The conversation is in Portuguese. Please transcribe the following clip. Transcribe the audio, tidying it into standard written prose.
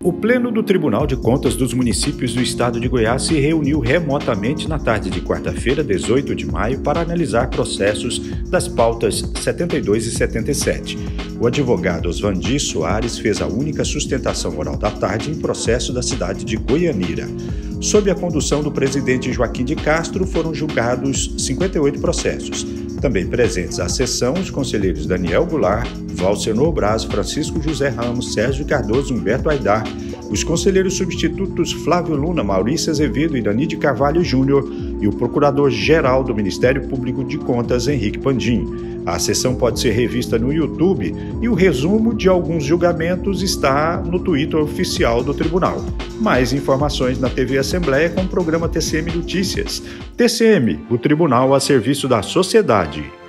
O Pleno do Tribunal de Contas dos Municípios do Estado de Goiás se reuniu remotamente na tarde de quarta-feira, 18 de maio, para analisar processos das pautas 72 e 77. O advogado Osvandir Soares fez a única sustentação oral da tarde em processo da cidade de Goianira. Sob a condução do presidente Joaquim de Castro, foram julgados 58 processos. Também presentes à sessão os conselheiros Daniel Goulart, Valsenor Braz, Francisco José Ramos, Sérgio Cardoso, Humberto Aidar, os conselheiros substitutos Flávio Luna, Maurício Azevedo e Dani de Carvalho Júnior e o procurador-geral do Ministério Público de Contas, Henrique Pandim. A sessão pode ser revista no YouTube e o resumo de alguns julgamentos está no Twitter oficial do Tribunal. Mais informações na TV Assembleia com o programa TCM Notícias. TCM, o Tribunal a serviço da sociedade.